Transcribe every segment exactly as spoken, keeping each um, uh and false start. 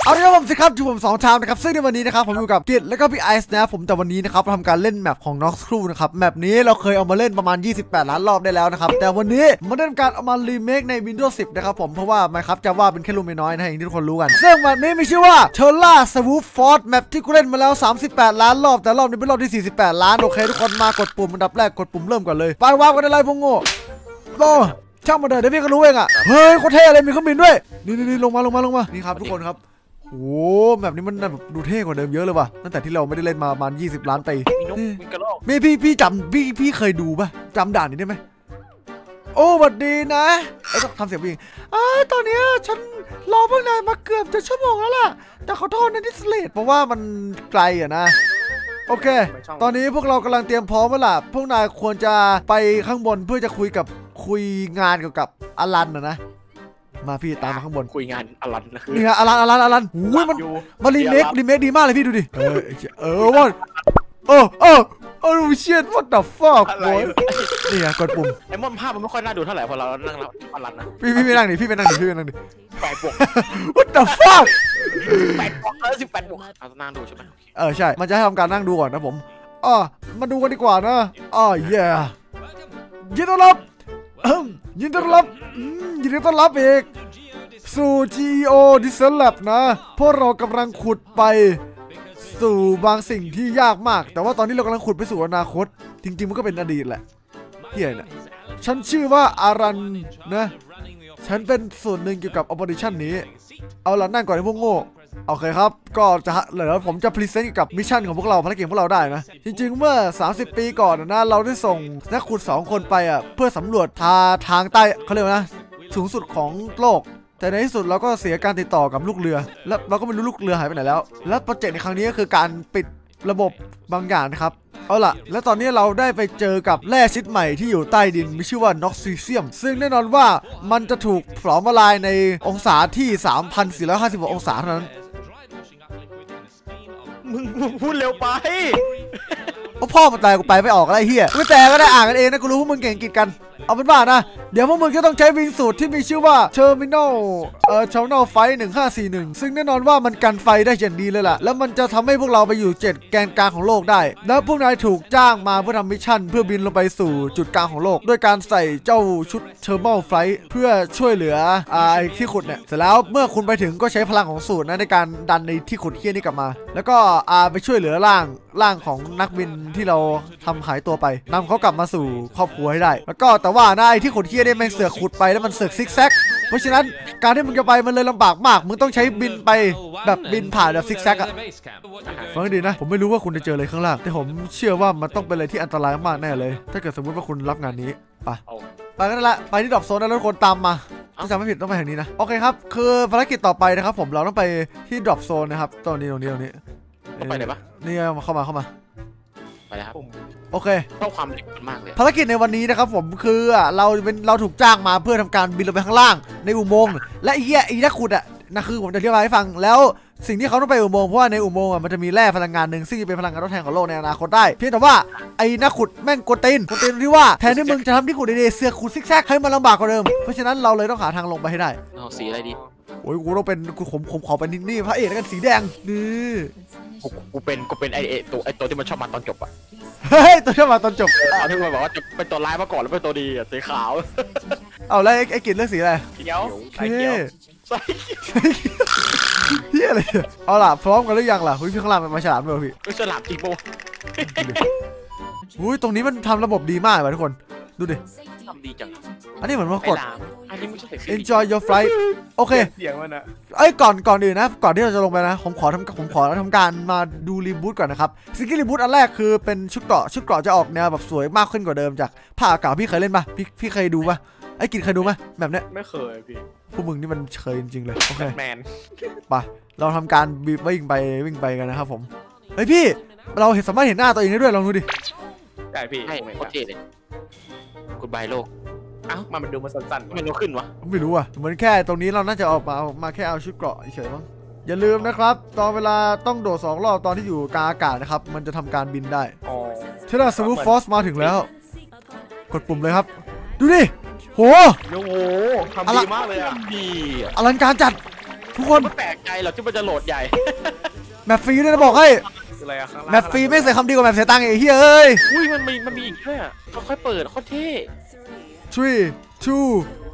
เอาละครับผมสิครับอยู่ผมสองชามนะครับซึ่งในวันนี้นะครับผมอยู่กับกิจแล้วก็พี่ไอซ์นะผมแต่วันนี้นะครับเราทำการเล่นแมปของน็อกครูนะครับแมปนี้เราเคยเอามาเล่นประมาณยี่สิบแปดล้านรอบได้แล้วนะครับแต่วันนี้มันได้ทำการเอามารีเมคใน Windows สิบนะครับผมเพราะว่า Minecraft Java เป็นแค่ลูกน้อยนะอย่างที่ทุกคนรู้กันซึ่งแมปนี้มีชื่อว่า Terra Swoop Force แมปที่กูเล่นมาแล้วสามสิบแปดล้านรอบแต่รอบนี้เป็นรอบที่สี่สิบแปดล้านโอเคทุกคนมากดปุ่มอันดับแรกกดปุ่มเริ่มก่อนเลยไปวาร์ปกันได้เลยพวกโง่โตช่างมาเถอะเดี๋ยวพี่ก็รู้เองอ่ะเฮ้ยโคตรเท่เลยมีเครื่องบินด้วยนี่นี่ลงมาลงมาลงมานี่ครับทุกคนครับโอ้แบบนี้มันแบบดูเท่กว่าเดิมเยอะเลยว่ะตั้งแต่ที่เราไม่ได้เล่นมาประมาณยี่สิบล้านปีมีนกมีกระรอกพี่พี่พี่จำพี่พี่เคยดูป่ะจำด่านนี้ได้ไหมโอ้สวัสดีนะไอ้ต้องทำเสียงผู้หญิงอ่าตอนนี้ฉันรอพวกนายมาเกือบจะชั่วโมงแล้วล่ะแต่ขอโทษนะที่สเลดเพราะว่ามันไกลอ่ะนะโอเคตอนนี้พวกเรากำลังเตรียมพร้อมแล้วล่ะพวกนายควรจะไปข้างบนเพื่อจะคุยกับคุยงานเกี่ยวกับอลันนะนะมาพี่ตามมาข้างบนคุยงานอลันนะนี่ฮะอลันอลันอลันหูยมันมันรีเมครีเมคดีมากเลยพี่ดูดิเออเออว่าเออเออโอ้เชียด what the fuck บอยนี่ไงกดปุ่มไอ้มอนภาพมันไม่ค่อยน่าดูเท่าไหร่พอเรานั่งแล้วอลันนะพี่พี่ไม่นั่งดิพี่ไปนั่งดิพี่ไปนั่งดิแปดบวก what the fuck แปดบวกเออสิบแปดบวกเอานั่งดูใช่ไหมเออใช่มันจะให้ทำการนั่งดูก่อนนะผมอ๋อมาดูกันดีกว่านะอ๋อ yeah ยินดีต้อนรับยินดีต้อนรับยินดีต้อนรับอีกสู่ จี อี โอ Design Lab นะพวกเรากำลังขุดไปสู่บางสิ่งที่ยากมากแต่ว่าตอนนี้เรากำลังขุดไปสู่อนาคตจริงๆมันก็เป็นอดีตแหละเฮียนะฉันชื่อว่าอารันนะฉันเป็นส่วนหนึ่งเกี่ยวกับ Operation นี้เอาล่ะนั่งก่อนให้พวกโง่โอเคครับก็จะเดี๋ยวผมจะพรีเซนต์เกี่ยวกับมิชชั่นของพวกเราภารกิจพวกเราได้นะจริงๆเมื่อสามสิบปีก่อนนะเราได้ส่งนักขุดสองคนไปอ่ะเพื่อสำรวจทาทางใต้เขาเรียกว่านะสูงสุดของโลกแต่ในที่สุดเราก็เสียการติดต่อกับลูกเรือแล้วเราก็ไม่รู้ลูกเรือหายไปไหนแล้วและโปรเจกต์ในครั้งนี้ก็คือการปิดระบบบางอย่างนะครับเอาล่ะและตอนนี้เราได้ไปเจอกับแร่ชนิดใหม่ที่อยู่ใต้ดินมีชื่อว่าน็อกซิเซียมซึ่งแน่นอนว่ามันจะถูกเผาละลายในองศาที่ สามพันสี่ร้อยห้าสิบ องศาเท่านั้นมึงพูดเร็วไปเพราะพ่อมันตายกูไปไม่ออกอะไรเฮียไม่แต่ก็ได้อ่านกันเองนะกูรู้พวกมึงเก่งกิจกันเอาเป็นว่านะเดี๋ยวพวกมึงจะต้องใช้วิงสูตรที่มีชื่อว่า Terminal เอ่อ Terminal Fight หนึ่งห้าสี่หนึ่งซึ่งแน่นอนว่ามันกันไฟได้อย่างดีเลยล่ะแล้วมันจะทำให้พวกเราไปอยู่เจ็ดแกนกลางของโลกได้แล้วพวกนายถูกจ้างมาเพื่อทำมิชชั่นเพื่อบินลงไปสู่จุดกลางของโลกด้วยการใส่เจ้าชุด Thermal Flight เพื่อช่วยเหลือไอ้ที่ขุดเนี่ยเสร็จแล้วเมื่อคุณไปถึงก็ใช้พลังของสูตรนะในการดันในที่ขุดเคี้ยนี้กลับมาแล้วก็อ่าไปช่วยเหลือร่างร่างของนักบินที่เราทำหายตัวไปนำเขากลับมาสู่ครอบครัวให้ได้แล้วก็แต่ว่านายที่ขุดเคี้ยนี่แม่งเสือกขุดไปแล้วมันเสือกซิกแซกเพราะฉะนั้นการที่มึงจะไปมันเลยลำบากมากมึงต้องใช้บินไปแบบบินผ่านแบบซิกแซกอะฟังดีนะผมไม่รู้ว่าคุณจะเจออะไรข้างล่างแต่ผมเชื่อว่ามันต้องเป็นอะไรที่อันตรายมากแน่เลยถ้าเกิดสมมติว่าคุณรับงานนี้ไปไปกันละไปที่ดรอปโซนแล้วทุกคนตามมาถ้าจำไม่ผิดต้องไปทางนี้นะโอเคครับคือภารกิจต่อไปนะครับผมเราต้องไปที่ดรอปโซนนะครับตรงนี้ตรงนี้ตรงนี้ไปไหนปะนี่เข้ามาเข้ามาไปแล้วครับโอเคต้องความเร็วมากเลยภารกิจในวันนี้นะครับผมคือเราเป็นเราถูกจ้างมาเพื่อทำการบินลงไปข้างล่างในอุโมงค์และไอ้เหี้ยไอ้นักขุดอ่ะนะคือผมจะอธิบายให้ฟังแล้วสิ่งที่เขาต้องไปอุโมงค์เพราะว่าในอุโมงค์มันจะมีแร่พลังงานหนึ่งซึ่งจะเป็นพลังงานทดแทนของโลกในอนาคตได้เพียงแต่ว่าไอ้นักขุดแม่งกดตีนกดตีนที่ว่าแทนที่มึงจะทำที่ขุดดีๆเสือกขุดซิกแซกให้มันลำบากกว่าเดิมเพราะฉะนั้นเราเลยต้องหาทางลงไปให้ได้เอาสีอะไรดีโอ้ยกูต้องเป็นกูผมผมขอเป็นนี่พระเอกแล้วกันสีแดงนี่กูเป็นกูเป็นไอเอตัวไอตัวที่มันชอบมาตอนจบอ่ะเฮ้ยตัวชอบมาตอนจบเอาที่มันบอกว่าจะเป็นตัวร้ายมาก่อนแล้วเป็นตัวดีอ่ะสีขาวเอาแล้วไอ้กิจเลือกสีอะไรเขียวใส่เขียวใส่เฮียอะไรเอาล่ะพร้อมกันหรือยังล่ะหุ้ยพี่ข้างล่างเป็นมาฉลามเลยพี่ไม่ฉลามจริงโบหุ้ยตรงนี้มันทำระบบดีมากเลยทุกคนดูดิทำดีจังอันนี้เหมือนว่ากด enjoy your flight โอเคเสียงมันอะเอ้ยก่อนก่อนอื่นนะก่อนที่เราจะลงไปนะผมขอทำผมขอทำการมาดูรีบูทก่อนนะครับสิ่งที่รีบูทอันแรกคือเป็นชุดเกราะชุดเกราะจะออกแนวแบบสวยมากขึ้นกว่าเดิมจากผ้าเก่าพี่เคยเล่นปะพี่พี่เคยดูปะไอ้กิจเคยดูไหมแบบเนี้ยไม่เคยพี่พวกมึงนี่มันเคยจริงๆเลยโอเคแมนไปเราทำการวิ่งไปวิ่งไปกันนะครับผมเฮ้ยพี่เราเห็นสามารถเห็นหน้าตัวเองได้ด้วยลองดูดิได้พี่ใช่โคตรเท่เลยกูบายโลกอ้าวมันดูมาสั้นๆมันโตขึ้นวะไม่รู้อ่ะเหมือนแค่ตรงนี้เราน่าจะออกมามาแค่เอาชุดเกราะเฉยๆมั้งอย่าลืมนะครับตอนเวลาต้องโดดสองรอบตอนที่อยู่กลางอากาศนะครับมันจะทำการบินได้เทเลสวูฟฟอสมาถึงแล้วกดปุ่มเลยครับดูดิโหโอ้โหทำดีมากเลยอ่ะดีอลังการจัดทุกคนไม่แปลกใจหรอกที่มันจะโหลดใหญ่แมปฟรีด้วยนะบอกให้อะไรอะแมปฟรีไม่เสียคำดีกว่าแมปเสียตังค์ไอ้เหี้ยเอ้ยอุ้ยมันมีมันมีอีกด้วยอ่ะค่อยๆเปิดโคตรเท่ three two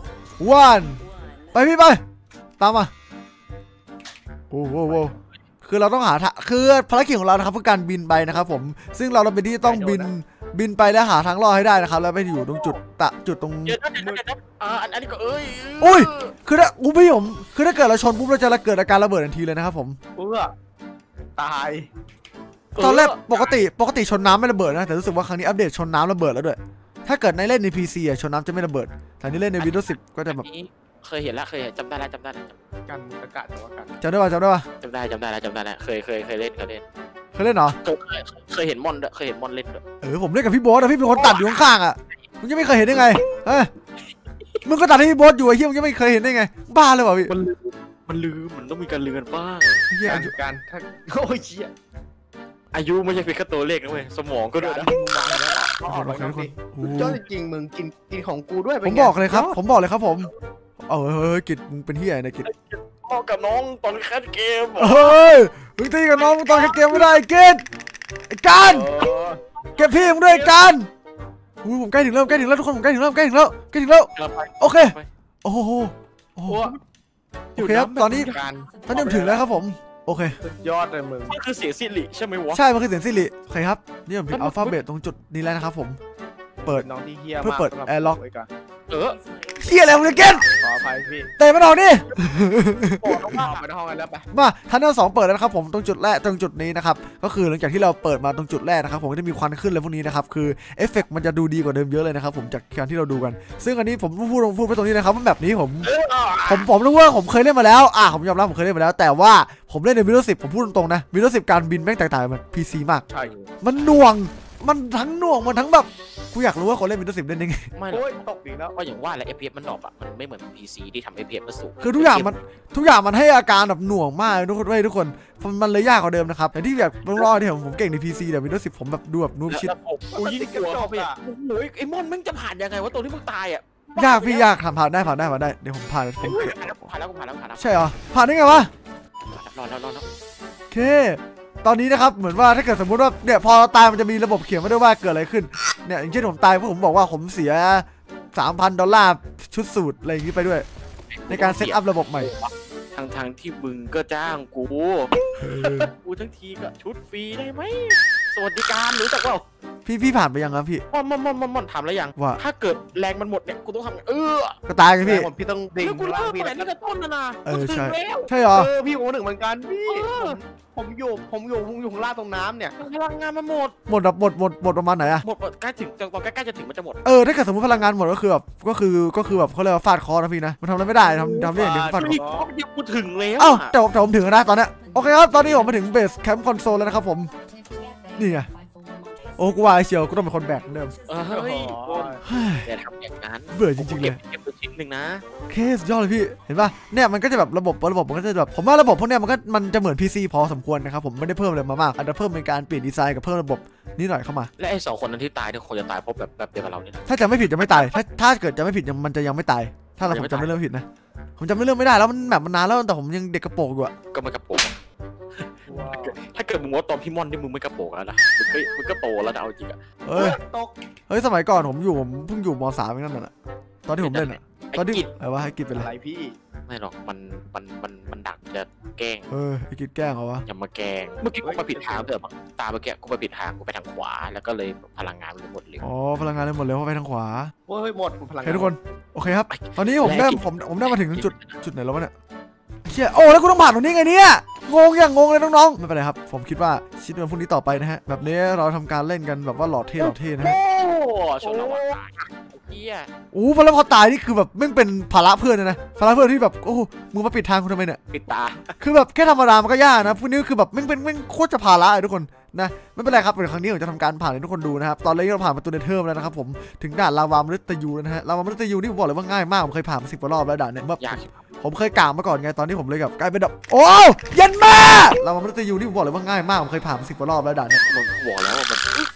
one ไปพี่ไปตามมาโอ้โหโว้คือเราต้องหาคือภารกิจของเรานะครับคือการบินไปนะครับผมซึ่งเราเราเป็นที่ต้องบินบินไปแล้วหาทางรอดให้ได้นะครับแล้วไปอยู่ตรงจุดตะจุดตรงเดี๋ยวนะเดี๋ยวนะเดี๋ยวนะอ่าอันอันนี้ก็เอ้ยอุ้ยคือถ้าอุ้พี่ผมคือถ้าเกิดเราชนปุ๊บเราจะเกิดอาการระเบิดทันทีเลยนะครับผมเพื่อตายตอนแรกปกติปกติชนน้ำไม่ระเบิดนะแต่รู้สึกว่าครั้งนี้อัปเดตชนน้ำระเบิดแล้วด้วยถ้าเกิดในเล่นใน พี ซี อ่ะชนน้ำจะไม่ระเบิดแต่นี่เล่นใน Windows สิบก็จะแบบเคยเห็นแล้วเคยเห็นจำได้แล้วจำได้แล้วกันอากาศแต่ว่ากันจำได้ป่ะจำได้ป่ะจำได้จำได้แล้วจำได้แล้วเคยเคยเคยเล่นเคยเล่นเคยเล่นเหรอเคยเคยเคยเห็นมอนด้วยเคยเห็นมอนเล่นด้วยเออผมเล่นกับพี่โบ๊ทอะพี่เป็นคนตัดอยู่ข้างๆอ่ะมึงยังไม่เคยเห็นได้ไงเฮ้ยมึงก็ตัดให้พี่โบ๊ทอยู่ไอ้เหี้ยมึงยังไม่เคยเห็นได้ไงบ้าเลยว่ะพี่มันลืมมันลืมมันต้องมีการลืมกันบ้างเหี้ยการการถ้าโอ้ยเชี่ยอายุไม่ใช่เพียงแค่ตัวเลขนะเว้ยสมองก็ด้วยการนะที่มึงวางแล้วก็ออกไปนอกดิยอดจริงมึงกินกินของกูด้วยผมบอกเลยครับผมบอกเลยครับผมเออเฮ้ยกิจมึงเป็นเหี้ยนะกิจพ่อกับน้องตอนแคสเกมเฮ้ยมึงตีกับน้องมึงตอนเกมไม่ได้กิจไอ้การเก็บพี่มึงด้วยการอุ้ยผมใกล้ถึงแล้วใกล้ถึงแล้วทุกคนผมใกล้ถึงแล้วใกล้ถึงแล้วใกล้ถึงแล้วโอเคโอ้โหโอ้โหโอเคครับตอนนี้การตอนนี้ถึงแล้วครับผมโอเคสุดยอดเลยมึงมันคือเสียงสิริใช่ไหมวะใช่มันคือเสียงสิริโอเคครับนี่ผมพิมพ์อัลฟาเบตตรงจุดนี้แล้วนะครับผมเปิดน้องที่เฮียเพื่อเปิด Airlock เออเฮียอะไรมึงเนี่ยเก็ตขออภัยพี่เตะมันออกดิโอ้ต้องเข้าไปในห้องกันแล้วไปมาทันเนอร์สองเปิดแล้วนะครับผมตรงจุดแรกตรงจุดนี้นะครับก็คือหลังจากที่เราเปิดมาตรงจุดแรกนะครับผมก็จะมีควันขึ้นเลยพวกนี้นะครับคือเอฟเฟกต์มันจะดูดีกว่าเดิมเยอะเลยนะครับผมจากการที่เราดูกันซึ่งอันนี้ผมพูดพูดไปตรงนี้นะครับว่าแบบนี้ผมผมผมรู้ว่าผมเคยเล่นมาแล้วอ่ะผมยอมรับผมเคยเล่นมาแล้วแต่ว่าผมเล่นใน Windows สิบผมพูดตรงๆนะ Windows สิบการบินแม่งแตกต่างจาก พี ซี มากใช่มันหน่วงมันทั้งหน่วงมันทั้งแบบกูอยากรู้ว่าคนเล่น Windows สิบเล่นยังไงไม่หรอกโอ้ยตกอีกแล้วก็อย่างว่าแหละ เอฟ พี เอส มันดรอปอ่ะมันไม่เหมือน พี ซี ที่ทำ เอฟ พี เอส มันสูงคือทุกอย่างมันทุกอย่างมันให้อาการแบบหน่วงมากทุกคนเว้ยทุกคนมันเลยยากกว่าเดิมนะครับแต่ที่แบบรอดที่ผมผมเก่งใน พี ซี แต่ Windows สิบผมแบบดูแบบนูบชิดกูยิ่งกลัวไปอ่ะโอ้โหไอ้มอนมึงจะผ่านยังไงวะตัวที่มึงตายอ่ะยากพี่ยากผ่านผ่านได้ผ่านได้ผ่านได้เดี๋ยวผมผ่านผมผ่านแล้วผ่านแล้วผ่านแล้วผ่านแล้วใช่เหรอผ่านได้ไงวะรอแล้วรอแล้วโอเคตอนนี้นะครับเหมือนว่าถ้าเกิดสมมติว่าเนี่ยพอเราตายมันจะมีระบบเขียนไว้ด้วยว่าเกิดอะไรขึ้นเนี่ยอย่างเช่นผมตายเพราะผมบอกว่าผมเสีย สามพัน ดอลลาร์ชุดสูตรอะไรอย่างนี้ไปด้วยในการเซตอัพระบบใหม่ทั้งทั้งที่มึงก็จ้างกูกูทั้งทีก็ชุดฟรีได้ไหมสวัสดิการรู้จักเปล่าพี่พี่ผ่านไปยังครับพี่มอนมอนมอนมอนมอนถามแล้วยังว่าถ้าเกิดแรงมันหมดเนี่ยกูต้องทำไงเออก็ตายกันพี่ผมพี่ต้องดิ่งแล้วกูล่าเลิงกพี่ไปตั้งแต่ต้นนะนะเออใช่กูถึงแล้วใช่เหรอเออพี่ผมหนึ่งเหมือนกันพี่ผมอยู่ผมอยู่ผมอยู่ข้างล่างตรงน้ำเนี่ยพลังงานมันหมดหมดแบบหมดหมดหมดประมาณไหนอะหมดหมดใกล้ถึงตอนใกล้ๆจะถึงมันจะหมดเออถ้าเกิดสมมติพลังงานหมดก็คือแบบก็คือก็คือแบบเขาเรียกว่าฟาดคอนะพี่นะมันทำอะไรไม่ได้ทำทำได้อย่างเดียวคือฟาดคอนี่เดียวกูถึงแล้วเอ้าแต่ผมแต่ผมถึงแล้วนะตอนเนี้ยโอเคครับตอนนี้ผมมาถึงเบสแคมป์คอนโซลแล้วนะครับผมนี่ไงโอ้กูว่าไอเชียวกูต้องเป็นคนแบกเหมือนเดิมเฮ้ยโอ้ยเฮ้ยอย่าทำอย่างนั้นเบื่อจริงๆเลยเก็บตัวชิ้นหนึ่งนะเคสยอดเลยพี่เห็นป่ะเนี่ยมันก็จะแบบระบบระบบมันก็จะแบบผมว่าระบบพวกเนี้ยมันก็มันจะเหมือน พี ซี พอสมควรนะครับผมไม่ได้เพิ่มอะไรมามากอาจจะเพิ่มเป็นการเปลี่ยนดีไซน์กับเพิ่มระบบนิดหน่อยเข้ามาและไอ้สองคนนั้นที่ตายเนี่ยคงจะตายเพราะแบบแบบเดียวกับเราเนี่ยนะถ้าจะไม่ผิดจะไม่ตายถ้าถ้าเกิดจะไม่ผิดยังมันจะยังไม่ตายถ้าเราผมจำไม่เรื่องผิดนะผมจำไม่เรื่องไม่ได้แล้วมันแบบมันนานแล้วแต่ผมยังเด็กกระโปรงอยู่อะก็ไม่กระโปรงว้าวถ้าเกิดมึงว่าตอนพี่ม่อนที่มึงไม่กระโปรงแล้วนะมึงก็มึงก็โตแล้วนะเอาจริงอะเอ้ยตกเฮ้ยสมัยก่อนผมอยู่ผมเพิ่งอยู่มสามเองนั่นน่ะตอนที่ผมเล่นอะไอ้ตอนที่กิจอะไรวะให้กิจเป็นอะอะไรไรพี่ไม่หรอกมันมันมันมันดักจะแกล้งเออไอ้กิจแกล้งเหรอวะอย่ามาแกล้งเมื่อกี้กูมาผิดทางเถอะตาเมื่อกี้กูไปผิดทางกูไปทางขวาแล้วก็เลยพลังงานมันหมดเลยอ๋อพลังงานเลยหมดเลยเพราะไปทางขวาโอ้ยหมดพลัโอง เคทุกคนโอเคครับตอนนี้ผมได้ผมผมได้มาถึงจุดจุดไหนแล้ววะเนี่ยเชี่ยโอ้แล้วกูต้องผ่านตรงนี้ไงเนี่ยงงอย่างงงเลยน้องๆไม่เป็นไรครับผมคิดว่าชิดวันพรุ่งนี้ต่อไปนะฮะแบบนี้เราทำการเล่นกันแบบว่าหล่อเท่หล่อเท่นะฮะโอ้ชนแล้วตายเฮียอู้พอแล้วพอตายนี่คือแบบไม่งเป็นภาระเพื่อนเลยนะภาระเพื่อนที่แบบโอ้มึงมาปิดทางกูทำไมเนี่ยปิดตาคือแบบแค่ธรรมดามันก็ยากนะพวกนี้คือแบบไม่งเป็นไม่งโคตรจะภาระเลยทุกคนนะไม่เป็นไรครับเดี๋ยวครั้งนี้ผมจะทำการผ่านให้ทุกคนดูนะครับตอนแรกเราผ่านประตูเนเธอร์แล้วนะครับผมถึงด่านลาวามฤตยูแล้วนะฮะลาวามฤตยูนี่ผมบอกเลยว่าง่ายมากผมเคยผ่านมาสิบกว่ารอบแล้วด่านเนี่ยแบบยากผมเคยกล่าวมาก่อนไงตอนนี้ผมเลยแบบกลายเป็นแบบโอ้ยันมาลาวามฤตยูนี่ผมบอกเลยว่าง่ายมากผมเคยผ่านมาสิบกว่ารอบแล้วด่านเนี่ยมันบอกแล้วว่ามัน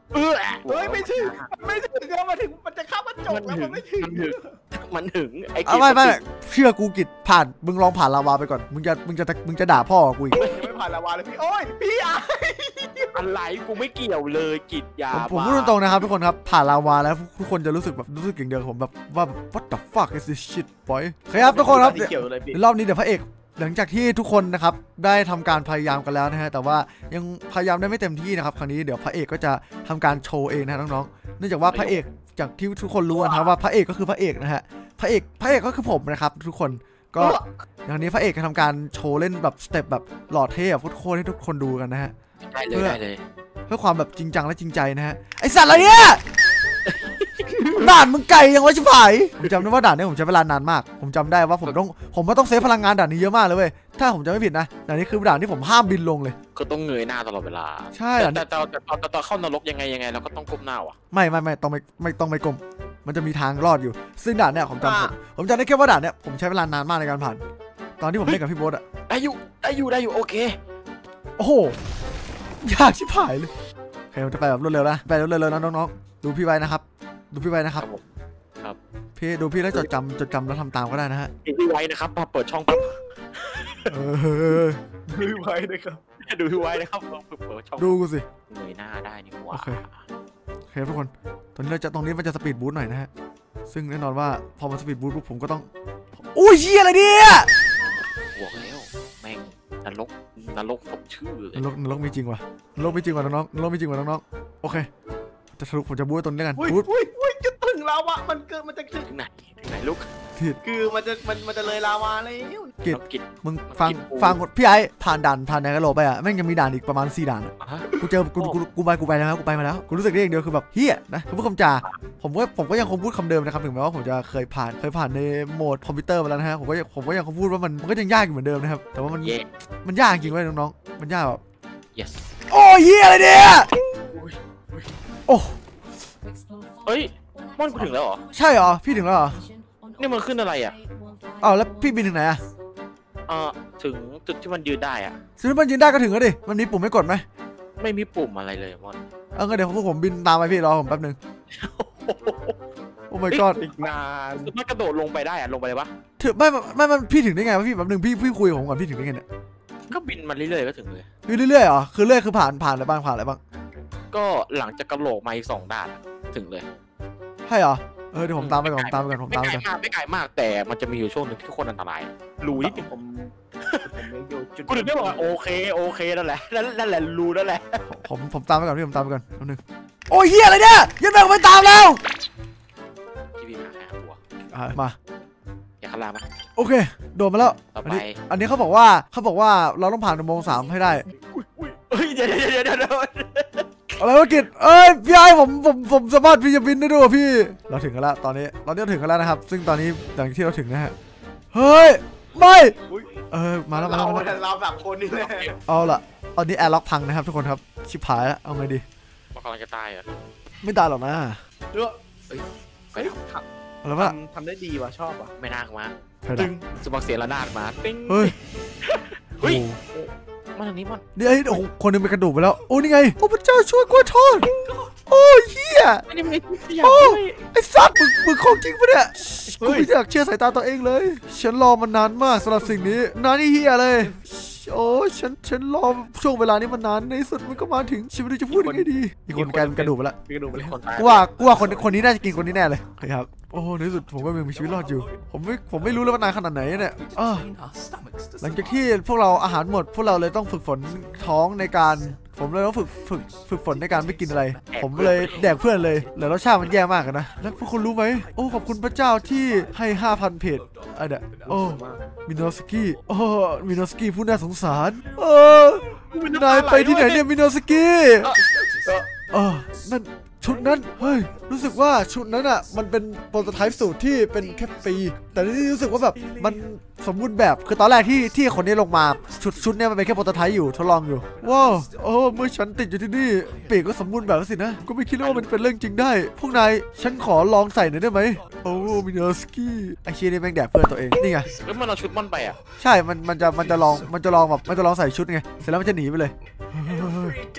เออเฮ้ยไม่ถึงไม่ถึงอะมาถึงมันจะเข้ากระจกแล้วมันไม่ถึงมันถึงมันถึงไอ้เอาไม่ไม่เชื่อกูกิจผ่านมึงลองผ่านลาวาไปก่อนมึงจะมึงจะมึงจะด่าพ่อกูอีกไม่ผ่านละวาเลยพี่โอ้ยพี่อ่ะอะไรกูไม่เกี่ยวเลยกิจยาผมผมพูดตรงๆนะครับทุกคนครับผ่านลาวาแล้วทุกคนจะรู้สึกแบบรู้สึกอย่างเดียวผมแบบว่า what the fuck is this shit boy ครับทุกคนครับเกี่ยวเลยพี่รอบนี้เดี๋ยวพระเอกหลังจากที่ทุกคนนะครับได้ทำการพยายามกันแล้วนะฮะแต่ว่ายังพยายามได้ไม่เต็มที่นะครับครั้งนี้เดี๋ยวพระเอกก็จะทำการโชว์เองนะน้องๆเนื่องจากว่าพระเอกจากที่ทุกคนรู้นะครับว่าพระเอกก็คือพระเอกนะฮะพระเอกพระเอกก็คือผมนะครับทุกคนก็อย่างนี้พระเอกจะทำการโชว์เล่นแบบสเต็ปแบบหล่อเท่แบบโคตรให้ทุกคนดูกันนะฮะได้เลยได้เลยเพื่อความแบบจริงจังและจริงใจนะฮะไอสัตว์อะไรเนี่ยด่านมึงไก่ยังวะชิบหายผมจำได้ว่าด่านนี้ผมใช้เวลานานมากผมจำได้ว่าผมต้องผมว่าต้องเซฟพลังงานด่านนี้เยอะมากเลยเว้ยถ้าผมจำไม่ผิดนะด่านนี้คือด่านที่ผมห้ามบินลงเลยก็ต้องเงยหน้าตลอดเวลาใช่แต่แต่แต่แต่ตอนเข้านรกยังไงยังไงเราก็ต้องก้มหน้าว่ะไม่ไม่ไม่ต้องไม่ไม่ต้องไม่กลมมันจะมีทางรอดอยู่ซึ่งด่านเนี่ยผมจำผมผมจำได้แค่ว่าด่านเนี่ยผมใช้เวลานานมากในการผ่านตอนที่ผมเล่นกับพี่โบ๊ทอะได้อยู่ได้อยู่ได้อยู่โอเคโอ้โหยากชิบหายเลยโอเคผมจะไปแบบรวดเร็วนะไปรวดเร็วๆนะน้องๆดูพี่ไว้นะครับดูพี่ไว้นะครับครับพี่ดูพี่แล้วจดจำจดจำแล้วทำตามก็ได้นะฮะดูพี่ไว้นะครับพอเปิดช่องปั๊บเออดูไว้นะครับดูพี่ไว้นะครับเปิดช่องดูกูสิเงยหน้าได้นี่หว่าโอเคโอเคทุกคนตอนนี้เราจะตรงนี้มันจะสปีดบูทหน่อยนะฮะซึ่งแน่นอนว่าพอมันสปีดบูทปุ๊บผมก็ต้องอุ้ยเหี้ยอะไรเนี่ยบอกแล้วแม่งนรกนรกสมชื่อเลยนรกนรกมีจริงว่ะนรกมีจริงว่ะน้องๆนรกมีจริงว่ะน้องๆโอเคจะสรุปผมจะบูทตรงนี้กันอุ้ยบูทอุ้ยอุ้ยจะถึงลาวามันเกิดมันจะถึงถึงไหนถึงไหนลูกผิดคือมันจะมันมันจะเลยลาวาเลยกิจน้องกิจมึงฟังฟังพี่ไอ้ผ่านด่านผ่านแนวกระโหลกไปอ่ะแม่งยังมีด่านอีกประมาณสี่ด่านอะฮะกูเจอกูกูกูไปกูไปแล้วกูไปมาแล้วกูรู้สึกได้อย่างเดียวคือแบบเฮียนะคือพูดคำจาผมก็ผมก็ยังคงพูดคำเดิมนะครับถึงแม้ว่าผมจะเคยผ่านเคยผ่านในโหมดคอมพิวเตอร์มาแล้วนะฮะผมก็ผมก็ยังคงพูดว่ามันมันก็ยังยากอยู่เหมือนเดิมนะครับแต่ว่ามันเย่มันยากจริงเว้ยน้องๆมันยากแบบ yes โอ้ยเฮียอะไรเนี่ยโอ้เฮ้ยม่อนกูถึงแล้วเหรอใช่เหรอพี่ถึงแล้วเหรอนี่มันขึ้นอะไรอ่ะอ้าวแล้วพี่บินถึงไหนอะเออถึงจุดที่มันยืนได้อ่ะซึ่งมันยืนได้ก็ถึงแล้วดิมันมีปุ่มให้กดไหมไม่มีปุ่มอะไรเลยม่อนเอองั้นเดี๋ยวพวกผมบินตามไปพี่รอผมแป๊บนึงโอ้ my god อีกนานมันกระโดดลงไปได้อะลงไปเลยปะถึงไม่ไม่ไม่พี่ถึงได้ไงวะพี่แป๊บนึงพี่พี่คุยกับผมก่อนพี่ถึงได้ไงเนี่ยก็บินมาเรื่อยๆก็ถึงเลยคือเรื่อยๆเหรอคือเรื่อยคือผ่านผ่านอะไรบ้างผ่านอะไรบ้างก็หลังจากกระโหลกมาอีกสองด้านอะถึงเลยใช่เหรอเออเดี๋ยวผมตามไปก่อนผมตามไปก่อนผมไม่ตามไกไปลก่อนมากไม่ไกลมากแต่มันจะมีอยู่ช่วงหนึ่งที่โคตรอันตรายรูนิดนึงผมผมยังอยู่จุดกูถึงได้บอกว่าโอเคโอเคนั่นแหละนั่นนั่นแหละรูนั่นแหละผมผมตามไปก่อนพี่ผมตามไปก่อนแป๊บนึงโอ้ยเฮียอะไรเนี่ยยันแบกไปตามแล้วที่พี่มาแค่หัวอ่ะมาอย่าขลามาโอเคโดนมาแล้วต่ออันไปนี้อันนี้เขาบอกว่าเขาบอกว่าเราต้องผ่านอุโมงค์สามให้ได้เฮ้ยเดี๋ยวเดี๋ยวเดี๋ยวเดี๋ยวอะไรวะกิจเอ้ยพี่ไอ้ผมผมผมสามารถพี่จะบินได้ด้วยว่ะพี่เราถึงกันแล้วตอนนี้ตอนนี้เราถึงกันแล้วนะครับ ซึ่งตอนนี้อย่างที่เราถึงนะฮะเฮ้ยไม่เออมาแล้วมาเราแล้วมาแล้วเราแบบคนนี่แหละเอาล่ะตอนนี้แอร์ล็อกพังนะครับทุกคนครับชิบหายแล้วเอาไงดีมันกำลังจะตายเหรอไม่ตายหรอกนะเฮ้ยไปเฮ้ยทอะไรวะทำทำได้ดีว่ะชอบว่ะำไม่น่ามาใครตึดังงสมัครเสียงระนาดมาติ้งเฮ้ยเฮ้ยโอ้มันอันนี้มันเดี๋ยวไอ้โอ้โหคนหนึงเป็นกระดูกไปแล้วโอ้นี่ไงโอ้พระเจ้าช่วยกล้วยทอดโอ้ยเฮียอันนี้ไม่อยากโอ้เลยไอ้สัตว์มึงมึงของจริงปะเนี่ยกูไม่อยากเชื่อสายตาตัวเองเลยฉันรอมานานมากสำหรับสิ่งนี้นานนี่เฮียเลยโอ้ฉันฉันรอช่วงเวลานี้มานานในที่สุดมันก็มาถึงฉันไม่รู้จะพูดยังไงดีอีกคนกลายเป็นกระดูกไปแล้วมีกระดูกไปเลยคนตายกูว่ากูว่าคนคนนี้น่าจะกินคนนี้แน่เลยครับโอ้ในที่สุดผมก็ยังมีชีวิตรอดอยู่ผมไม่ผมไม่รู้แล้วว่านานขนาดไหนเนี่ยอ้อหลังจากที่พวกเราอาหารหมด พวกเราเลยต้องฝึกฝนท้องในการ ผมเลยต้องฝึกฝึกฝึกฝนในการไม่กินอะไร ผมเลยแดกเพื่อนเลยแล้วรสชาติมันแย่มากนะแล้วพวกคุณรู้ไหมโอ้ขอบคุณพระเจ้าที่ให้ ห้าพัน เพจไอ้เด้อโอ้มินอสกี้โอ้มินอสกี้ผู้น่าสงสารเออนายไปที่ไหนเนี่ยมินอสกี้เออนั่นชุดนั้นเฮ้ยรู้สึกว่าชุดนั้นอ่ะมันเป็นโปรโตไทป์สูตรที่เป็นแค่ปีแต่นี่รู้สึกว่าแบบมันสมบูรณ์แบบคือตอนแรกที่ที่คนนี้ลงมาชุดชุดเนี้ยมันเป็นแค่โปรโตไทป์อยู่ทดลองอยู่ว้าวโอ้เมื่อฉันติดอยู่ที่นี่ปีกก็สมบูรณ์แบบสินะก็ไม่คิดว่ามันเป็นเรื่องจริงได้พวกนายฉันขอลองใส่หน่อยได้ไหมโอ้มินอสกี้ไอเชียนี่แม่งแดกเพื่อนตัวเองนี่ไงแล้วมันเอาชุดมันไปอ่ะใช่มันมันจะมันจะลองมันจะลองแบบมันจะลองใส่ชุดไงเสร็จแล้วมันจะหนีไปเลย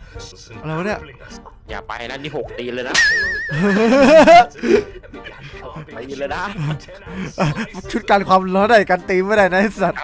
อะไรวะเนี่ยอย่าไปนะนี่หกตีนเลยนะไปยินเลยนะชุดการความร้อนได้การตีไม่ได้นะไอ้สัตว์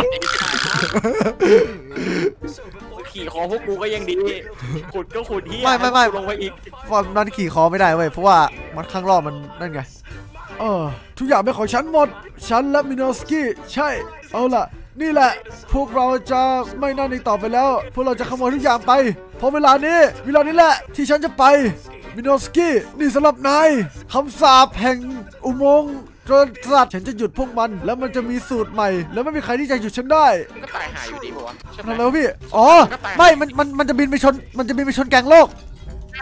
ขี่คอพวกกูก็ยังดีขุดก็ขุดเฮียไม่ไม่ไม่ลงไปอีกฟอร์มนั้นขี่คอไม่ได้เว้ยเพราะว่ามันข้างรอบมันนั่นไงเออทุกอย่างเป็นของฉันหมดฉันและมินอสกี้ใช่เอาล่ะนี่แหละพวกเราจะไม่นั่นอีกต่อไปแล้วพวกเราจะขโมยทุกอย่างไปเพราะเวลานี้เวลานี้แหละที่ฉันจะไปมินอสกี้นี่สำหรับนายคำสาปแห่งอุโมงค์กษัตริย์ฉันจะหยุดพวกมันแล้วมันจะมีสูตรใหม่แล้วไม่มีใครที่จะหยุดฉันได้ก็ตายหายอยู่ดีป่าวะใช่ไหมนั่นแล้วพี่อ๋อไม่มันมันมันจะบินไปชนมันจะบินไปชนแกงโลกใช่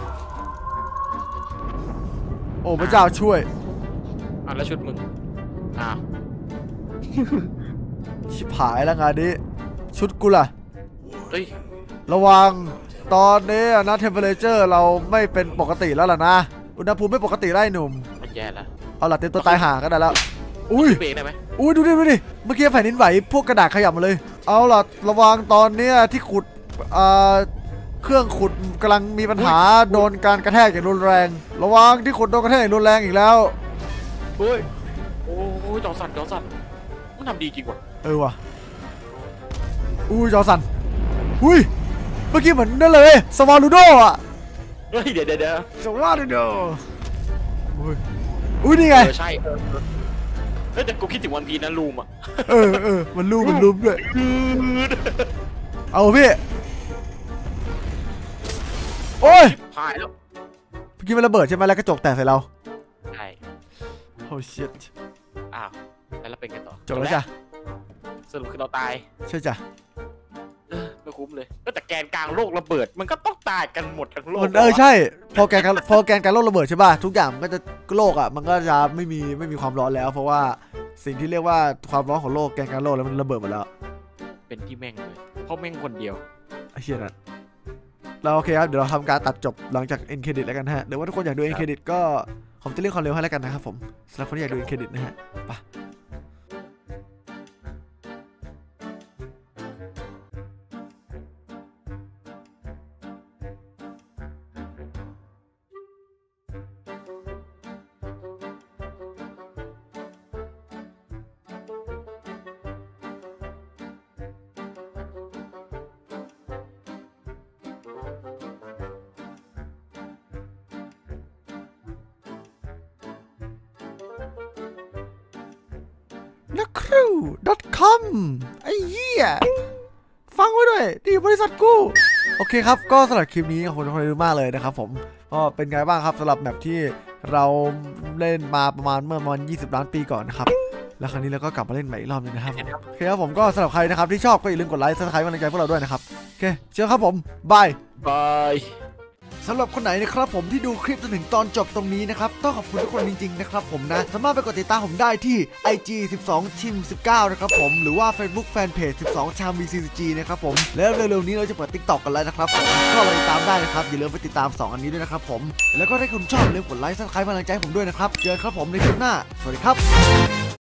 โอ้พระเจ้าช่วยอ่ะแล้วชุดมึงอ้าวชิบหายแล้วงานนี้ชุดกูล่ะเฮ้ยระวังตอนนี้นะเทมเพลเจอร์เราไม่เป็นปกติแล้วล่ะนะอุณหภูมิไม่ปกติได้หนุ่มมันแย่แล้วเอาล่ะเต็มตัวตายห่ากันได้แล้วอุ้ยเบรกได้ไหมอุ้ยดูดิดูดิเมื่อกี้แผ่นดินไหวพวกกระดาษขยับมาเลยเอาล่ะระวังตอนเนี้ยที่ขุดอ่าเครื่องขุดกำลังมีปัญหาโดนการกระแทกอย่างรุนแรง ระวังที่ขุดโดนกระแทกอย่างรุนแรงอีกแล้วเฮ้ยโอ้ยจอสั่นจอสั่นมันทำดีจริงว่ะเออว่ะอุ้ยจอสันอุ้ยเมื่อกี้เหมือนนั่นเลยสวาลูโดอ่ะเฮ้ยเดี๋ยวเดี๋ยวเดี๋ยวสวาลูโดอุ้ยอุ้ยนี่ไงเออใช่เออเฮ้ยแต่กูคิดถึงวันพีนะลูมอ่ะเออเออมันลูบมันลูบด้วยเอาพี่โอ้ยหายแล้วเมื่อกี้มันระเบิดใช่ไหมแล้วกระจกแตกใส่เราใช่โอ้ชิตอ้าวแล้วเราเป็นกันต่อจบแล้วจ้ะสรุปคือเราตายใช่จ้ะเออไม่คุ้มเลยก็แต่แกนกลางโลกระเบิดมันก็ต้องตายกันหมดทั้งโลกมันเออใช่พอแกนการพอแกนการโลกระเบิดใช่ป่ะทุกอย่างมันก็จะโลกอ่ะมันก็จะไม่มีไม่มีความร้อนแล้ว เพราะว่าสิ่งที่เรียกว่าความร้อนของโลกแกนการโลกแล้วมันระเบิดหมดแล้วเป็นที่แม่งเลยเพราะแม่งคนเดียวไอ้เชี่ยนั่นเราโอเคครับเดี๋ยวเราทำการตัดจบหลังจากเอ็นเครดิตแล้วกันฮะเดี๋ยวว่าทุกคนอยากดูเอ็นเครดิตก็ผมจะเรียกความเร็วให้แล้วกันนะครับผมสำหรับคนที่อยากดูเอ็นเครดิตนะฮะไปนักครู .com ไอ้เหี้ยฟังไว้ด้วยดีบริษัทกูโอเคครับก็สำหรับคลิปนี้ขอบคุณทุกคนดูมากเลยนะครับผมก็เป็นไงบ้างครับสำหรับแมปที่เราเล่นมาประมาณเมื่อประมาณยี่สิบล้านปีก่อนนะครับแล้วครั้งนี้เราก็กลับมาเล่นใหม่อีกรอบนึงนะครับโอเคครับผมก็สำหรับใครนะครับที่ชอบก็อย่าลืมกดไลค์ซับสไครป์กำลังใจพวกเราด้วยนะครับโอเคเจอครับผมบายบายสำหรับคนไหนนะครับผมที่ดูคลิปจนถึงตอนจบตรงนี้นะครับต้องขอบคุณทุกคนจริงๆนะครับผมนะสามารถไปกดติดตามผมได้ที่ ไอ จี สิบสอง ทีม สิบเก้า นะครับผมหรือว่า Facebook Fanpage สิบสอง ชาม บี ซี ซี จี นะครับผมแล้วเร็วๆนี้เราจะเปิด TikTok กันแล้วนะครับผมก็ไปติดตามได้นะครับอย่าลืมไปติดตามสองอันนี้ด้วยนะครับผมแล้วก็ถ้าคุณชอบอย่าลืมกดไลค์ซับสไครป์กำลังใจให้ผมด้วยนะครับเจอกันครับผมในคลิปหน้าสวัสดีครับ